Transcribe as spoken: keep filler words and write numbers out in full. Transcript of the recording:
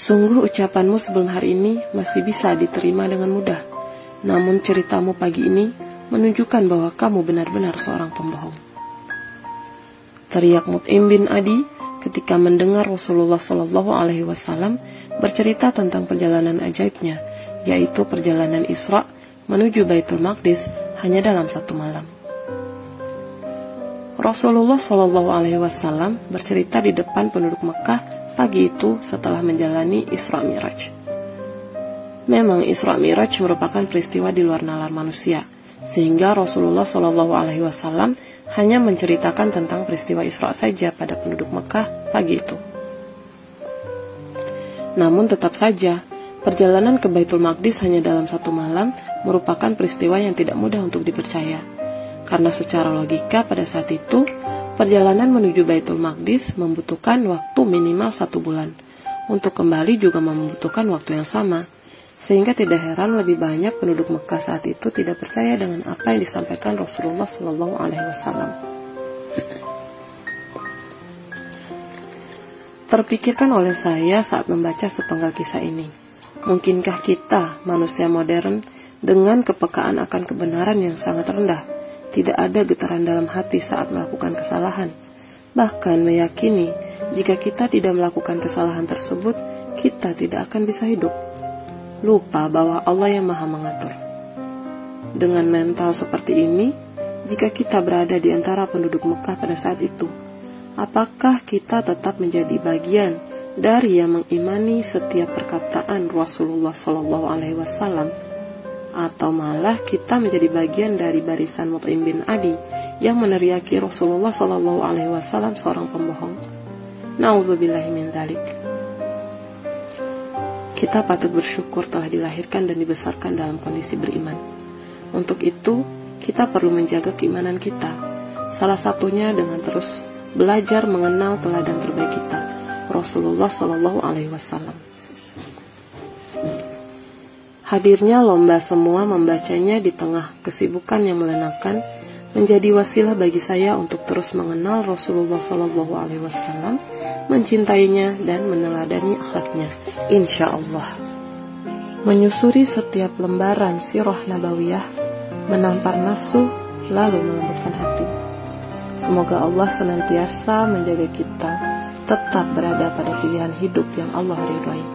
Sungguh ucapanmu sebelum hari ini masih bisa diterima dengan mudah. Namun ceritamu pagi ini menunjukkan bahwa kamu benar-benar seorang pembohong. Teriak Mut'im bin Adi ketika mendengar Rasulullah Shallallahu Alaihi Wasallam bercerita tentang perjalanan ajaibnya, yaitu perjalanan Isra menuju Baitul Maqdis hanya dalam satu malam. Rasulullah Shallallahu Alaihi Wasallam bercerita di depan penduduk Mekah pagi itu setelah menjalani Isra Mi'raj. Memang Isra Mi'raj merupakan peristiwa di luar nalar manusia, sehingga Rasulullah Shallallahu Alaihi Wasallam hanya menceritakan tentang peristiwa Isra saja pada penduduk Mekah pagi itu. Namun tetap saja, perjalanan ke Baitul Maqdis hanya dalam satu malam merupakan peristiwa yang tidak mudah untuk dipercaya. Karena secara logika pada saat itu, perjalanan menuju Baitul Maqdis membutuhkan waktu minimal satu bulan. Untuk kembali juga membutuhkan waktu yang sama. Sehingga tidak heran lebih banyak penduduk Mekah saat itu tidak percaya dengan apa yang disampaikan Rasulullah Shallallahu Alaihi Wasallam. Terpikirkan oleh saya saat membaca sepenggal kisah ini. Mungkinkah kita, manusia modern, dengan kepekaan akan kebenaran yang sangat rendah, tidak ada getaran dalam hati saat melakukan kesalahan, bahkan meyakini jika kita tidak melakukan kesalahan tersebut, kita tidak akan bisa hidup. Lupa bahwa Allah yang Maha mengatur. Dengan mental seperti ini, jika kita berada di antara penduduk Mekah pada saat itu, apakah kita tetap menjadi bagian dari yang mengimani setiap perkataan Rasulullah Shallallahu Alaihi Wasallam, atau malah kita menjadi bagian dari barisan Mut'im bin Adi yang meneriaki Rasulullah Shallallahu Alaihi Wasallam seorang pembohong? Na'udzubillahi min dzalik. Kita patut bersyukur telah dilahirkan dan dibesarkan dalam kondisi beriman. Untuk itu, kita perlu menjaga keimanan kita. Salah satunya dengan terus belajar mengenal teladan terbaik kita, Rasulullah Shallallahu Alaihi Wasallam. Hadirnya lomba semua membacanya di tengah kesibukan yang melenakan menjadi wasilah bagi saya untuk terus mengenal Rasulullah Shallallahu Alaihi Wasallam, mencintainya dan meneladani akhlaknya, insya Allah. Menyusuri setiap lembaran sirah nabawiyah, menampar nafsu, lalu melembutkan hati. Semoga Allah senantiasa menjaga kita tetap berada pada pilihan hidup yang Allah ridhai.